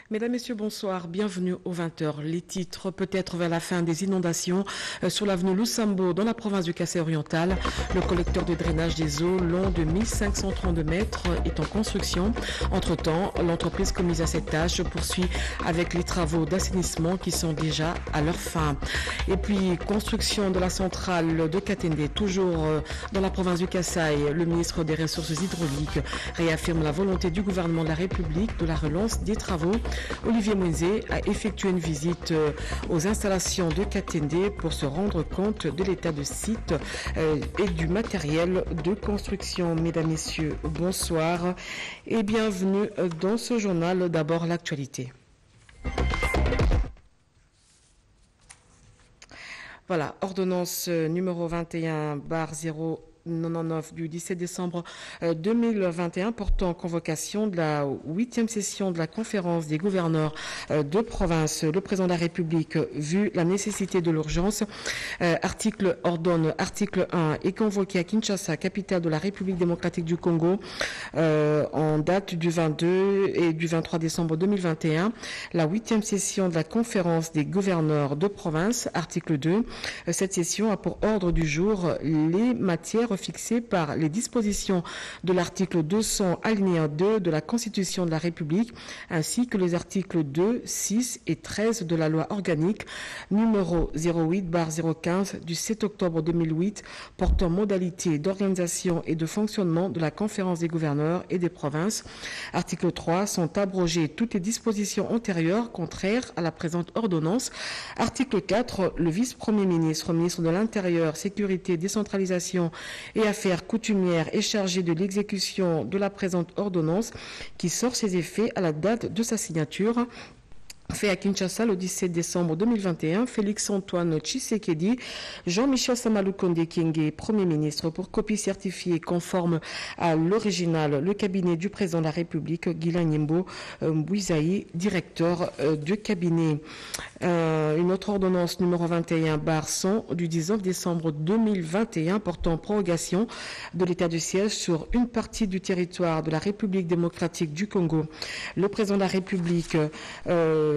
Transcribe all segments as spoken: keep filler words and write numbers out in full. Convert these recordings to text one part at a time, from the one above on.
Mesdames, Messieurs, bonsoir. Bienvenue aux vingt heures. Les titres, peut-être vers la fin des inondations euh, sur l'avenue Lusambo dans la province du Kassai oriental. Le collecteur de drainage des eaux long de mille cinq cent trente-deux mètres est en construction. Entre-temps, l'entreprise commise à cette tâche poursuit avec les travaux d'assainissement qui sont déjà à leur fin. Et puis, construction de la centrale de Katende, toujours euh, dans la province du Kassai. Le ministre des Ressources hydrauliques réaffirme la volonté du gouvernement de la République de la relance des travaux. Olivier Mouenzé a effectué une visite aux installations de Katende pour se rendre compte de l'état de site et du matériel de construction. Mesdames, Messieurs, bonsoir et bienvenue dans ce journal. D'abord, l'actualité. Voilà, ordonnance numéro vingt et un barre zéro quatre-vingt-dix-neuf du dix-sept décembre deux mille vingt et un portant convocation de la huitième session de la conférence des gouverneurs de province. Le président de la République, vu la nécessité de l'urgence, euh, article ordonne, article un, est convoqué à Kinshasa, capitale de la République démocratique du Congo, euh, en date du vingt-deux et du vingt-trois décembre deux mille vingt et un, la huitième session de la conférence des gouverneurs de province. Article deux, cette session a pour ordre du jour les matières fixées par les dispositions de l'article deux cents alinéa deux de la Constitution de la République, ainsi que les articles deux, six et treize de la loi organique numéro zéro huit barre zéro quinze du sept octobre deux mille huit portant modalité d'organisation et de fonctionnement de la conférence des gouverneurs et des provinces. Article trois, sont abrogées toutes les dispositions antérieures contraires à la présente ordonnance. Article quatre, le vice-premier ministre, ministre de l'Intérieur, Sécurité, Décentralisation et Affaires coutumières est chargé de l'exécution de la présente ordonnance qui sort ses effets à la date de sa signature. Fait à Kinshasa le dix-sept décembre deux mille vingt et un, Félix-Antoine Tshisekedi, Jean-Michel Samaloukonde Kyenge, Premier ministre, pour copie certifiée conforme à l'original, le cabinet du président de la République, Guilain Nyembo Mbouizaï, directeur euh, de cabinet. Euh, une autre ordonnance numéro vingt et un barre cent du dix-neuf décembre deux mille vingt et un portant prorogation de l'état de siège sur une partie du territoire de la République démocratique du Congo. Le président de la République euh,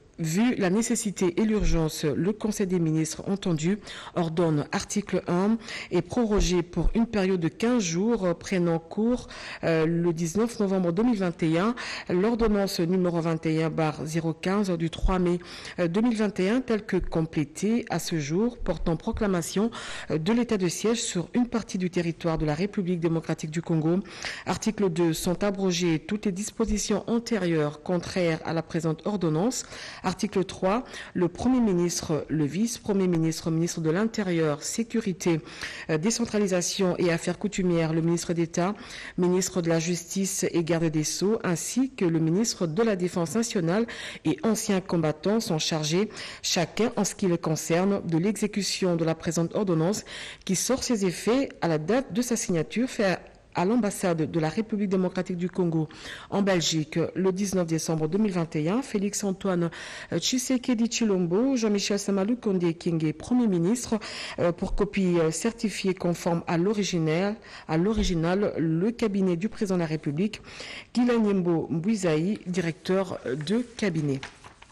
vu la nécessité et l'urgence, le Conseil des ministres entendu ordonne article un est prorogé pour une période de quinze jours prenant cours euh, le dix-neuf novembre deux mille vingt et un. L'ordonnance numéro vingt et un barre zéro quinze du trois mai deux mille vingt et un telle que complétée à ce jour portant proclamation de l'état de siège sur une partie du territoire de la République démocratique du Congo. Article deux, sont abrogées toutes les dispositions antérieures contraires à la présente ordonnance. Article trois, le Premier ministre, le vice-premier ministre, ministre de l'Intérieur, Sécurité, euh, Décentralisation et Affaires coutumières, le ministre d'État, ministre de la Justice et Garde des Sceaux, ainsi que le ministre de la Défense nationale et anciens combattants sont chargés, chacun en ce qui le concerne, de l'exécution de la présente ordonnance qui sort ses effets à la date de sa signature fait à l'ambassade de la République démocratique du Congo en Belgique le dix-neuf décembre deux mille vingt et un. Félix-Antoine Tshisekedi Tshilombo, Jean-Michel Samaloukonde Kyenge, Premier ministre, euh, pour copie euh, certifiée conforme à l'original, à l'original, le cabinet du président de la République, Guilain Nyembo Mbouizaï, directeur de cabinet.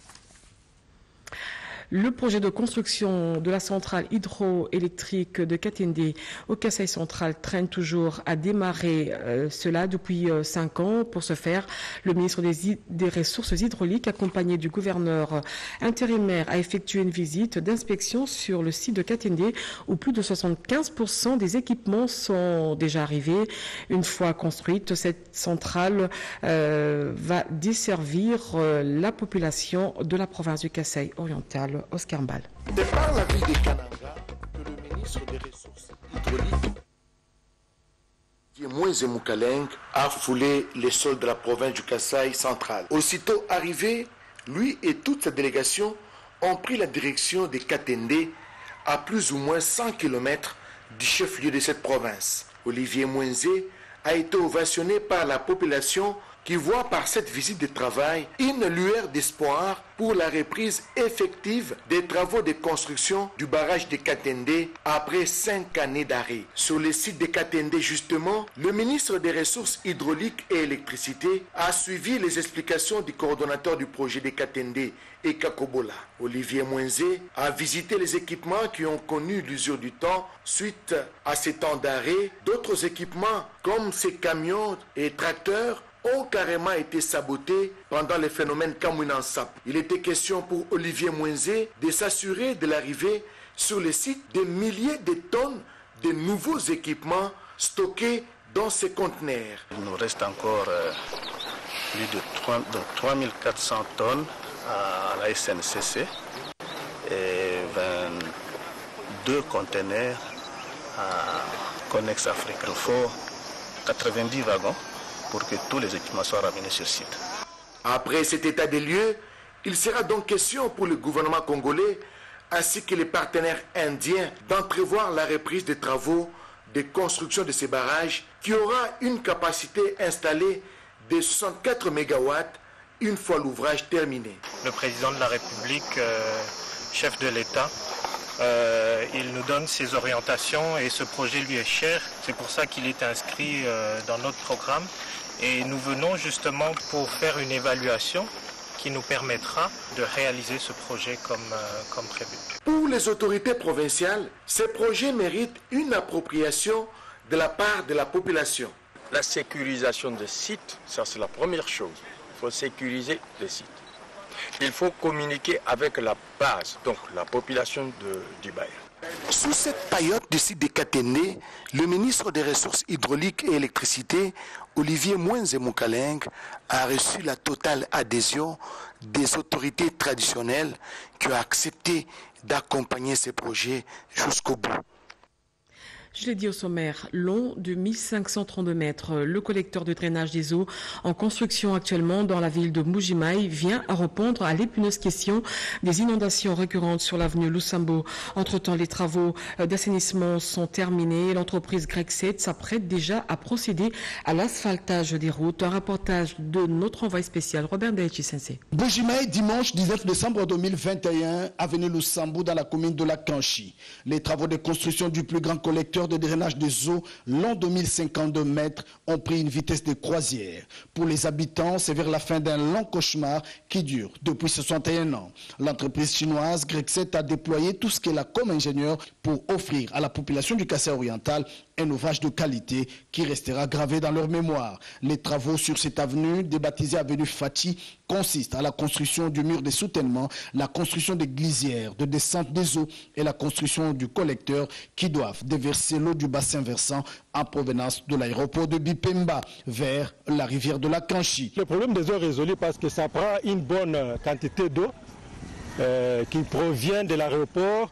Le projet de construction de la centrale hydroélectrique de Katende au Kassai central traîne toujours à démarrer euh, cela depuis euh, cinq ans. Pour ce faire, le ministre des, des Ressources hydrauliques, accompagné du gouverneur intérimaire, a effectué une visite d'inspection sur le site de Katende où plus de soixante-quinze pour cent des équipements sont déjà arrivés. Une fois construite, cette centrale euh, va desservir euh, la population de la province du Kassai oriental. Oscar Mbal. C'est par la ville de Kananga que le ministre des Ressources hydrauliques, Moïse Moukaleng, a foulé les sols de la province du Kassai central. Aussitôt arrivé, lui et toute sa délégation ont pris la direction de Katende, à plus ou moins cent kilomètres du chef-lieu de cette province. Olivier Mouenzé a été ovationné par la population qui voit par cette visite de travail une lueur d'espoir pour la reprise effective des travaux de construction du barrage de Katende après cinq années d'arrêt. Sur le site de Katende, justement, le ministre des Ressources hydrauliques et électricité a suivi les explications du coordonnateur du projet de Katende et Kakobola. Olivier Mwenze a visité les équipements qui ont connu l'usure du temps suite à ces temps d'arrêt. D'autres équipements, comme ces camions et tracteurs, ont carrément été sabotés pendant le phénomène Kamouinansap. Il était question pour Olivier Mwenze de s'assurer de l'arrivée sur le site de milliers de tonnes de nouveaux équipements stockés dans ces conteneurs. Il nous reste encore euh, plus de trois mille quatre cents tonnes à la S N C C et vingt-deux conteneurs à Connex Afrique. Il faut quatre-vingt-dix wagons pour que tous les équipements soient ramenés sur site. Après cet état des lieux, il sera donc question pour le gouvernement congolais ainsi que les partenaires indiens d'entrevoir la reprise des travaux de construction de ces barrages qui aura une capacité installée de soixante-quatre mégawatts une fois l'ouvrage terminé. Le président de la République, euh, chef de l'État, euh, il nous donne ses orientations et ce projet lui est cher. C'est pour ça qu'il est inscrit euh, dans notre programme. Et nous venons justement pour faire une évaluation qui nous permettra de réaliser ce projet comme, euh, comme prévu. Pour les autorités provinciales, ces projets méritent une appropriation de la part de la population. La sécurisation des sites, ça c'est la première chose. Il faut sécuriser les sites. Il faut communiquer avec la base, donc la population de, du bail. Sous cette période du site de Katende, le ministre des Ressources hydrauliques et électricité, Olivier Mwenze Moukaleng, a reçu la totale adhésion des autorités traditionnelles qui ont accepté d'accompagner ces projets jusqu'au bout. Je l'ai dit au sommaire, long de mille cinq cent trente-deux mètres, le collecteur de drainage des eaux en construction actuellement dans la ville de Mbuji-Mayi vient à répondre à l'épineuse question des inondations récurrentes sur l'avenue Lusambo. Entre-temps, les travaux d'assainissement sont terminés. L'entreprise Grexet s'apprête déjà à procéder à l'asphaltage des routes. Un reportage de notre envoyé spécial, Robert Ndaichi-Sensei. Mbuji-Mayi, dimanche dix-neuf décembre deux mille vingt et un, avenue Lusambo dans la commune de la Kanchi. Les travaux de construction du plus grand collecteur de drainage des eaux long de mille cinquante-deux mètres ont pris une vitesse de croisière. Pour les habitants, c'est vers la fin d'un long cauchemar qui dure depuis soixante et un ans. L'entreprise chinoise Grexet a déployé tout ce qu'elle a comme ingénieur pour offrir à la population du Kasaï oriental un ouvrage de qualité qui restera gravé dans leur mémoire. Les travaux sur cette avenue, débaptisée avenue Fati, consistent à la construction du mur de soutènement, la construction des glissières de descente des eaux et la construction du collecteur qui doivent déverser l'eau du bassin versant en provenance de l'aéroport de Bipemba vers la rivière de la Kanchi. Le problème des eaux est résolu parce que ça prend une bonne quantité d'eau euh, qui provient de l'aéroport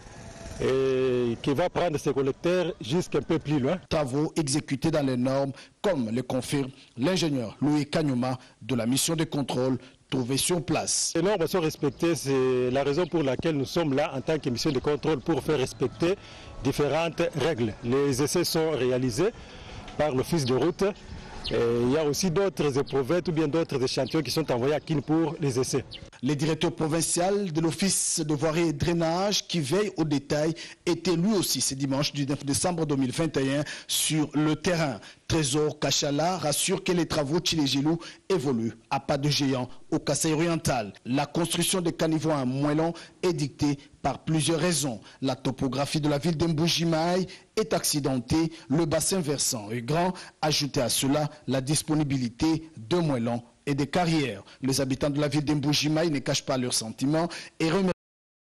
et qui va prendre ses collecteurs jusqu'un peu plus loin. Travaux exécutés dans les normes, comme le confirme l'ingénieur Louis Kanyuma de la mission de contrôle trouvée sur place. Les normes sont respectées, c'est la raison pour laquelle nous sommes là en tant que mission de contrôle pour faire respecter différentes règles. Les essais sont réalisés par l'office de route. Et il y a aussi d'autres éprouvettes ou bien d'autres échantillons qui sont envoyés à Kin pour les essais. Le directeur provincial de l'Office de voirie et drainage qui veille aux détails était lui aussi ce dimanche du neuf décembre deux mille vingt et un sur le terrain. Trésor Kachala rassure que les travaux Tchilejilou évoluent à pas de géant au Kasaï oriental. La construction des caniveaux à Moellon est dictée par plusieurs raisons. La topographie de la ville d'Mbuji-Mayi est accidentée, le bassin versant est grand. Ajoutez à cela la disponibilité de moellons et des carrières. Les habitants de la ville d'Mbuji-Mayi ne cachent pas leurs sentiments et remercient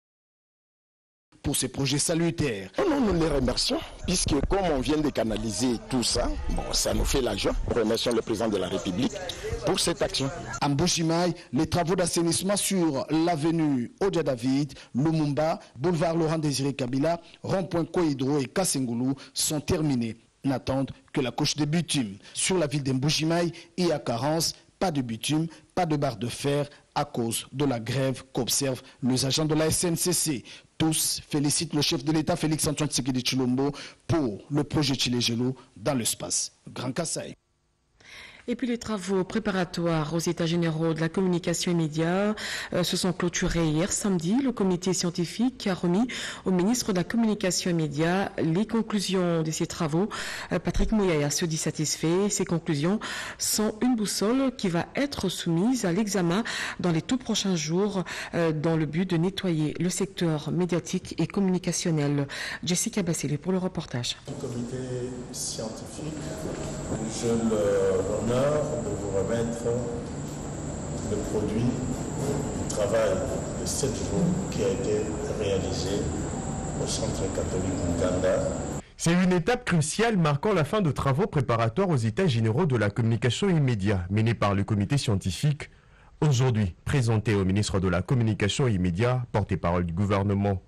pour ces projets salutaires. Nous, nous les remercions, puisque comme on vient de canaliser tout ça, bon, ça nous fait la joie. Remercions le président de la République pour cette action. À Mbuji-Mayi, les travaux d'assainissement sur l'avenue Odia David, Lumumba, boulevard Laurent Désiré Kabila, rond-point Kohidro et Kassengoulou sont terminés. N'attendent que la couche de bitume. Sur la ville d'Mbuji-Mayi, il y a carence, pas de bitume, pas de barre de fer à cause de la grève qu'observent les agents de la S N C C. Tous félicitent le chef de l'État Félix-Antoine Tshisekedi Tshilombo pour le projet Tshilejilou dans l'espace Grand Kasaï. Et puis les travaux préparatoires aux états généraux de la communication et médias euh, se sont clôturés hier samedi. Le comité scientifique a remis au ministre de la communication et médias les conclusions de ces travaux. Euh, Patrick Mouyaya se dit satisfait. Ces conclusions sont une boussole qui va être soumise à l'examen dans les tout prochains jours euh, dans le but de nettoyer le secteur médiatique et communicationnel. Jessica Bassile pour le reportage. Le comité scientifique, je l'honneur de vous remettre le produit du travail de sept jours qui a été réalisé au Centre catholique Nganda. C'est une étape cruciale marquant la fin de travaux préparatoires aux états généraux de la communication et médias menés par le comité scientifique, aujourd'hui présenté au ministre de la communication et médias, porte-parole du gouvernement.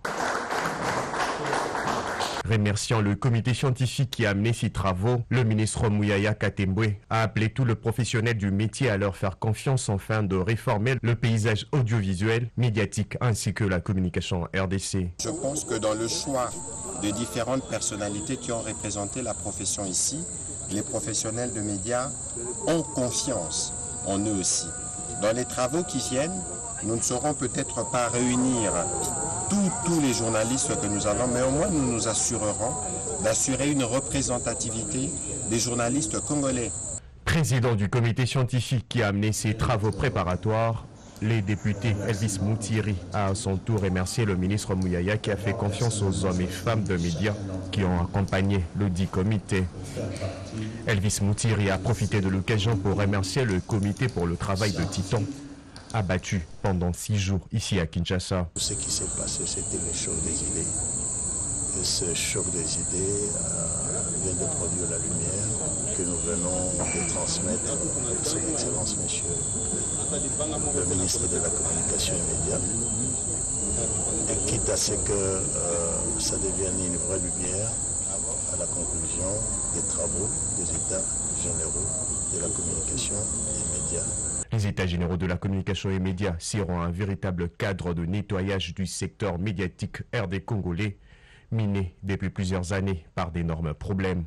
Remerciant le comité scientifique qui a amené ces travaux, le ministre Mouyaya Katembwe a appelé tous les professionnels du métier à leur faire confiance afin de réformer le paysage audiovisuel, médiatique ainsi que la communication R D C. Je pense que dans le choix de différentes personnalités qui ont représenté la profession ici, les professionnels de médias ont confiance en eux aussi. Dans les travaux qui viennent, nous ne saurons peut-être pas réunir tous, tous les journalistes que nous avons, mais au moins nous nous assurerons d'assurer une représentativité des journalistes congolais. Président du comité scientifique qui a amené ces travaux préparatoires, les députés Elvis Moutiri a à son tour remercié le ministre Mouyaya qui a fait confiance aux hommes et femmes de médias qui ont accompagné le dit comité. Elvis Moutiri a profité de l'occasion pour remercier le comité pour le travail de titan abattu pendant six jours ici à Kinshasa. Ce qui s'est passé, c'était le choc des idées. Et ce choc des idées euh, vient de produire la lumière que nous venons de transmettre à son Excellence, Monsieur le ministre de la Communication et Médias. Et quitte à ce que euh, ça devienne une vraie lumière à la conclusion des travaux des États généraux de la communication et médias. Les états généraux de la communication et médias seront un véritable cadre de nettoyage du secteur médiatique R D congolais, miné depuis plusieurs années par d'énormes problèmes.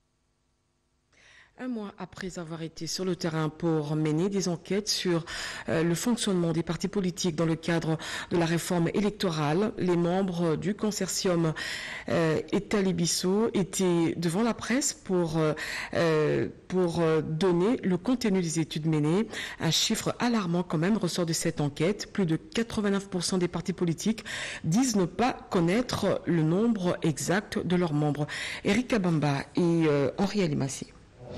Un mois après avoir été sur le terrain pour mener des enquêtes sur euh, le fonctionnement des partis politiques dans le cadre de la réforme électorale, les membres du consortium euh, État-Libisso étaient devant la presse pour, euh, pour donner le contenu des études menées. Un chiffre alarmant quand même ressort de cette enquête. Plus de quatre-vingt-neuf pour cent des partis politiques disent ne pas connaître le nombre exact de leurs membres. Eric Kabamba et euh, Henri Alimassi.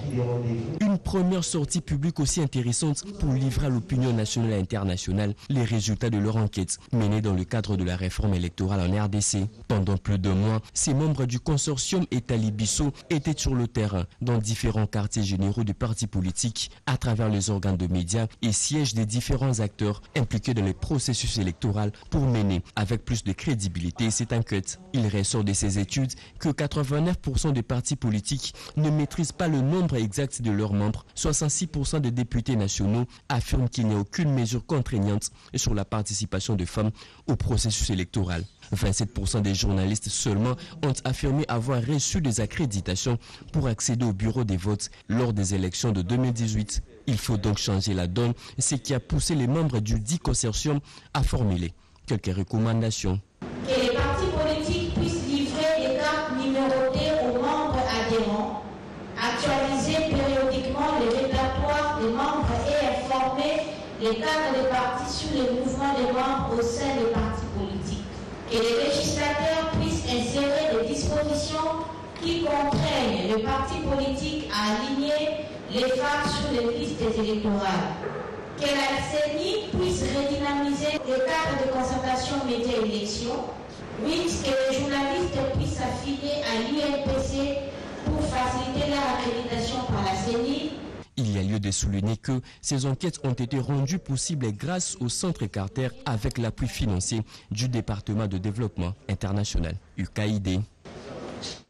Une première sortie publique aussi intéressante pour livrer à l'opinion nationale et internationale les résultats de leur enquête menée dans le cadre de la réforme électorale en R D C. Pendant plus d'un mois, ces membres du consortium État-Libisso étaient sur le terrain dans différents quartiers généraux du parti politique à travers les organes de médias et sièges des différents acteurs impliqués dans les processus électoraux pour mener avec plus de crédibilité cette enquête. Il ressort de ces études que quatre-vingt-neuf pour cent des partis politiques ne maîtrisent pas le nombre exact de leurs membres. soixante-six pour cent des députés nationaux affirment qu'il n'y a aucune mesure contraignante sur la participation des femmes au processus électoral. vingt-sept pour cent des journalistes seulement ont affirmé avoir reçu des accréditations pour accéder au bureau des votes lors des élections de deux mille dix-huit. Il faut donc changer la donne, ce qui a poussé les membres du dit consortium à formuler quelques recommandations. Que les partis politiques puissent livrer des cartes numérotées aux membres adhérents, actualiser périodiquement les répertoires des membres et informer les cadres des partis sur les mouvements des membres au sein des partis politiques. Que les législateurs puissent insérer des dispositions qui contraignent les partis politiques à aligner les femmes sur les listes électorales. Que la C E N I puisse redynamiser les cadres de concertation médias-élections. huit. Que les journalistes puissent s'affilier à l'U N P C pour faciliter leur accréditation par la C E N I. Il y a lieu de souligner que ces enquêtes ont été rendues possibles grâce au Centre Carter avec l'appui financier du département de développement international, U K I D.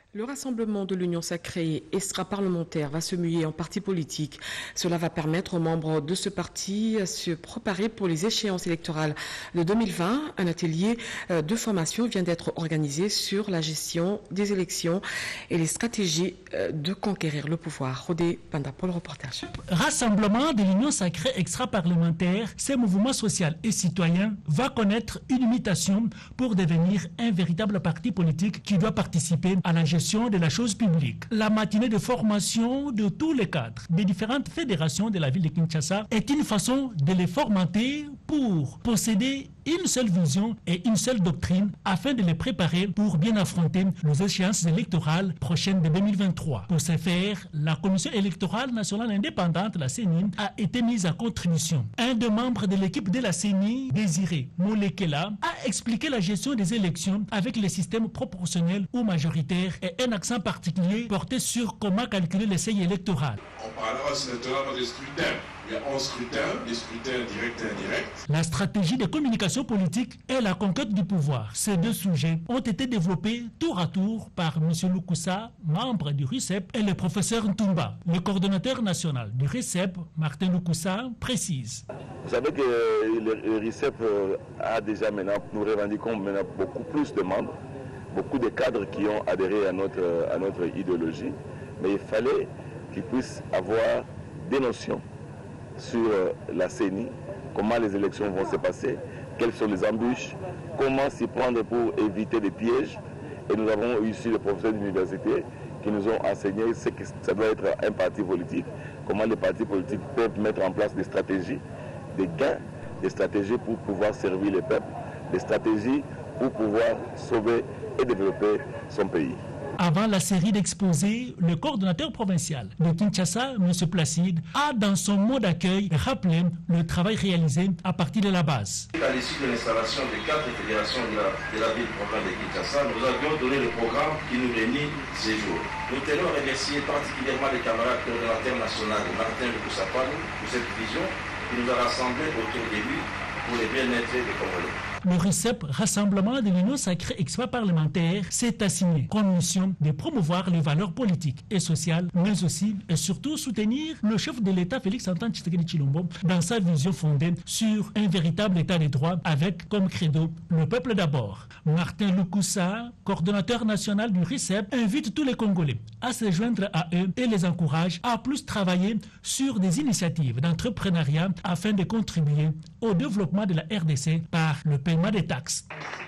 Le rassemblement de l'Union sacrée extra-parlementaire va se muer en parti politique. Cela va permettre aux membres de ce parti de se préparer pour les échéances électorales de deux mille vingt. Un atelier de formation vient d'être organisé sur la gestion des élections et les stratégies de conquérir le pouvoir. Rodé Panda pour le reportage. Rassemblement de l'Union sacrée extra-parlementaire, ce mouvement social et citoyen va connaître une mutation pour devenir un véritable parti politique qui doit participer à la gestion de la chose publique. La matinée de formation de tous les cadres des différentes fédérations de la ville de Kinshasa est une façon de les formater pour posséder une seule vision et une seule doctrine afin de les préparer pour bien affronter les échéances électorales prochaines de deux mille vingt-trois. Pour ce faire, la Commission électorale nationale indépendante, la C E N I, a été mise à contribution. Un des membres de l'équipe de la C E N I, Désiré Molekela, a expliqué la gestion des élections avec les systèmes proportionnels ou majoritaires et un accent particulier porté sur comment calculer le seuil électoral. On parlera maintenant des scrutins. Il y a onze scrutins, des scrutins directs et indirects. La stratégie de communication politique et la conquête du pouvoir. Ces deux sujets ont été développés tour à tour par M. Lukusa, membre du R I C E P, et le professeur Ntumba. Le coordonnateur national du R I C E P, Martin Lukusa, précise. Vous savez que le R I C E P a déjà maintenant, nous revendiquons maintenant beaucoup plus de membres, beaucoup de cadres qui ont adhéré à notre, à notre idéologie, mais il fallait qu'ils puissent avoir des notions sur la C E N I, comment les élections vont se passer, quelles sont les embûches, comment s'y prendre pour éviter des pièges. Et nous avons eu ici des professeurs d'université qui nous ont enseigné ce que ça doit être un parti politique, comment les partis politiques peuvent mettre en place des stratégies, des gains, des stratégies pour pouvoir servir les peuples, des stratégies pour pouvoir sauver et développer son pays. Avant la série d'exposés, le coordonnateur provincial de Kinshasa, M. Placide, a dans son mot d'accueil rappelé le travail réalisé à partir de la base. À l'issue de l'installation des quatre fédérations de la, de la ville province de Kinshasa, nous avions donné le programme qui nous réunit ces jours. Nous tenons à remercier particulièrement les camarades coordonnateurs nationaux de Martin Lukusapane pour cette vision qui nous a rassemblés autour de lui pour le bien-être des Congolais. Le R I C E P, Rassemblement de l'Union sacrée extra-parlementaire, s'est assigné comme mission de promouvoir les valeurs politiques et sociales, mais aussi et surtout soutenir le chef de l'État Félix-Antoine Tshisekedi Tshilombo dans sa vision fondée sur un véritable état de droit avec comme credo le peuple d'abord. Martin Lukusa, coordonnateur national du R I C E P, invite tous les Congolais à se joindre à eux et les encourage à plus travailler sur des initiatives d'entrepreneuriat afin de contribuer au développement de la R D C par le paiement des taxes.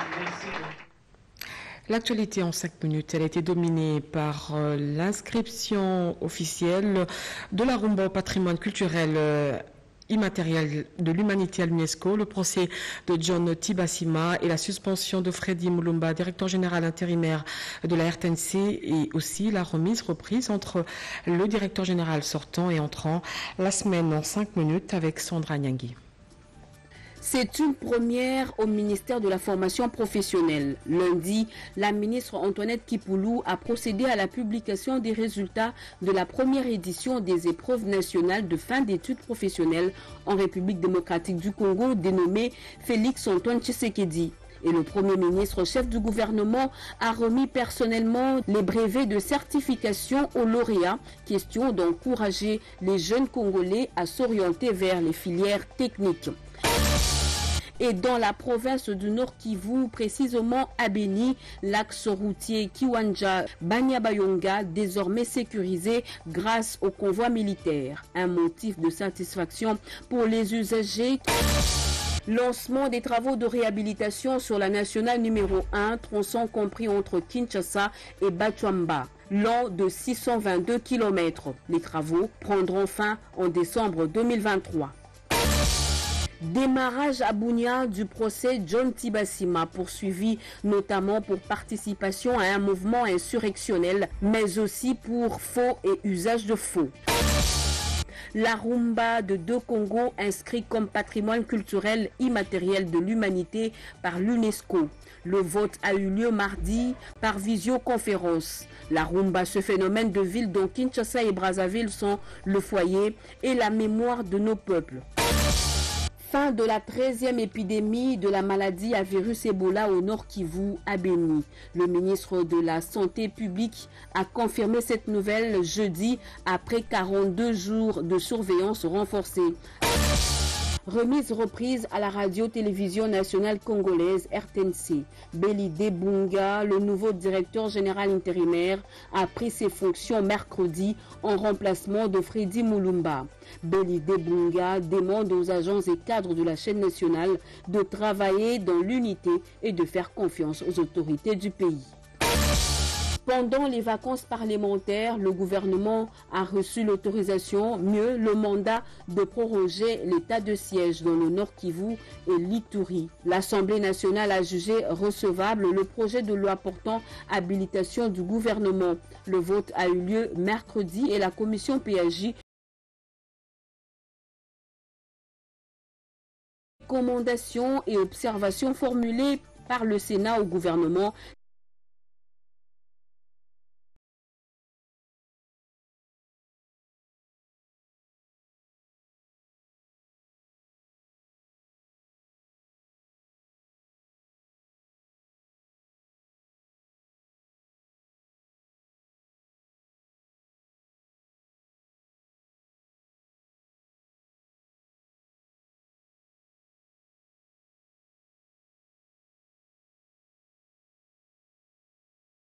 L'actualité en cinq minutes, elle a été dominée par euh, l'inscription officielle de la rumba au patrimoine culturel euh, immatériel de l'humanité à l'UNESCO, le procès de John Tibasima et la suspension de Freddy Mulumba, directeur général intérimaire de la R T N C, et aussi la remise reprise entre le directeur général sortant et entrant. La semaine en cinq minutes avec Sandra Nyangui. C'est une première au ministère de la formation professionnelle. Lundi, la ministre Antoinette Kipoulou a procédé à la publication des résultats de la première édition des épreuves nationales de fin d'études professionnelles en République démocratique du Congo, dénommée Félix-Antoine Tshisekedi. Et le Premier ministre, chef du gouvernement, a remis personnellement les brevets de certification aux lauréats, question d'encourager les jeunes Congolais à s'orienter vers les filières techniques. Et dans la province du Nord Kivu, précisément à Beni, l'axe routier Kiwanja-Banyabayonga, désormais sécurisé grâce au convoi militaire. Un motif de satisfaction pour les usagers. Lancement des travaux de réhabilitation sur la nationale numéro un, tronçon compris entre Kinshasa et Bachwamba, long de six cent vingt-deux kilomètres. Les travaux prendront fin en décembre deux mille vingt-trois. Démarrage à Bunia du procès John Tibasima, poursuivi notamment pour participation à un mouvement insurrectionnel, mais aussi pour faux et usage de faux. La rumba de deux Congos inscrit comme patrimoine culturel immatériel de l'humanité par l'UNESCO. Le vote a eu lieu mardi par visioconférence. La rumba, ce phénomène de ville dont Kinshasa et Brazzaville sont le foyer, et la mémoire de nos peuples. Fin de la treizième épidémie de la maladie à virus Ebola au Nord Kivu à Béni. Le ministre de la Santé publique a confirmé cette nouvelle jeudi après quarante-deux jours de surveillance renforcée. Remise reprise à la radio-télévision nationale congolaise R T N C. Belide Bunga, le nouveau directeur général intérimaire, a pris ses fonctions mercredi en remplacement de Freddy Moulumba. Belide Bunga demande aux agents et cadres de la chaîne nationale de travailler dans l'unité et de faire confiance aux autorités du pays. Pendant les vacances parlementaires, le gouvernement a reçu l'autorisation, mieux le mandat de proroger l'état de siège dans le Nord Kivu et l'Ituri. L'Assemblée nationale a jugé recevable le projet de loi portant habilitation du gouvernement. Le vote a eu lieu mercredi et la commission P A J recommandations et observations formulées par le Sénat au gouvernement